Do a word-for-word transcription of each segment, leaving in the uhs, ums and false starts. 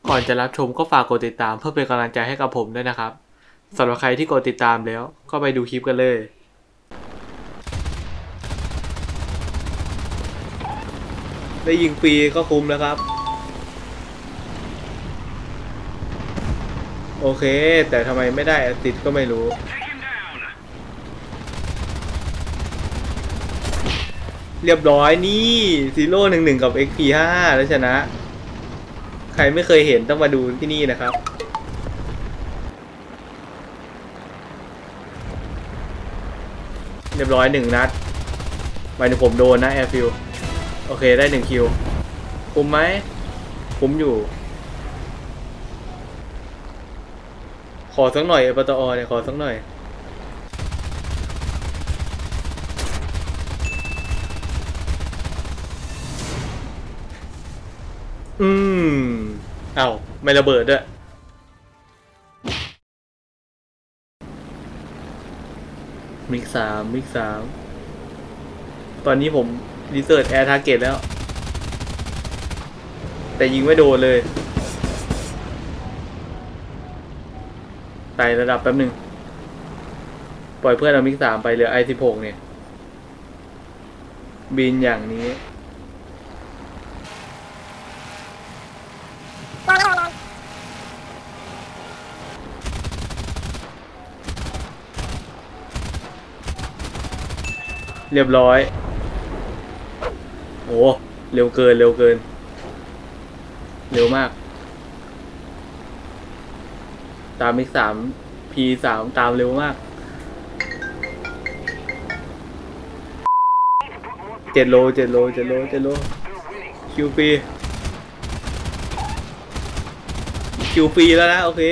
ก่อนจะรับชมก็ฝากกดติดตามเพื่อเป็นกำลังใจให้กับผมด้วยนะครับสำหรับใครที่กดติดตามแล้วก็ไปดูคลิปกันเลยได้ยิงฟรีก็คุ้มแล้วครับโอเคแต่ทำไมไม่ได้แอสซิสต์ก็ไม่รู้เรียบร้อยนี่ซีโร่หนึ่งหนึ่งกับ เอ็กซ์ พี ห้า แล้วชนะใครไม่เคยเห็นต้องมาดูที่นี่นะครับเรียบร้อยหนึ่งนัดหมายถึงผมโดนนะแอร์ฟิลโอเคได้หนึ่งคิวคุ้มไหมคุ้มอยู่ขอสักหน่อยปตอเนี่ยขอสักหน่อยอืมเอ้าไม่ระเบิดด้วยมิกสามมิกสามตอนนี้ผมรีเสิร์ชแอร์ทาร์เก็ตแล้วแต่ยิงไม่โดนเลยไต่ระดับแป๊บหนึ่งปล่อยเพื่อนเอามิกสามไปเหลือไอสิบหกเนี่ยบินอย่างนี้เรียบร้อยโอ้เร็วเกินเร็วเกินเร็วมากตามมิกสามพีสามตามเร็วมากเจ็ดโลเจ็ดโลเจ็ดโลเจ็ดโลคิวฟรีคิวฟรีแล้วนะโอเค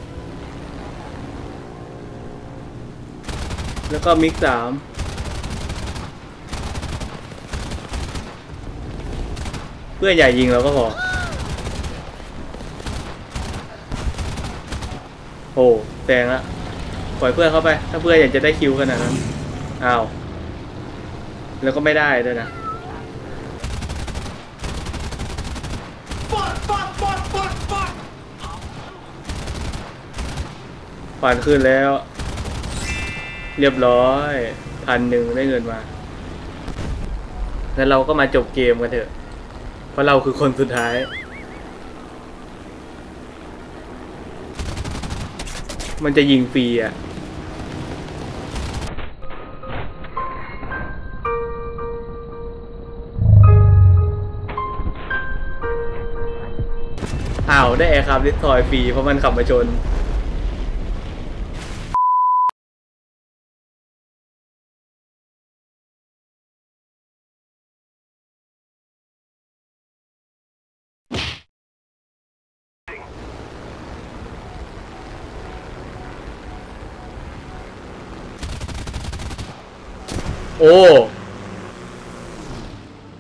แล้วก็มิกสามเพื่อนใหญ่ยิงเราก็พอโอ้แซงละปล่อยเพื่อนเข้าไปถ้าเพื่อนอยากจะได้คิวขนาดนั้นอ้าวแล้วก็ไม่ได้ด้วยนะผ่านขึ้นแล้วเรียบร้อยพันหนึ่งได้เงินมาแล้วเราก็มาจบเกมกันเถอะเพราะเราคือคนสุดท้ายมันจะยิงฟรีอ่ะอ้าวได้แอร์คราฟต์ดิสทรอยฟรีเพราะมันขับมาชนโอ้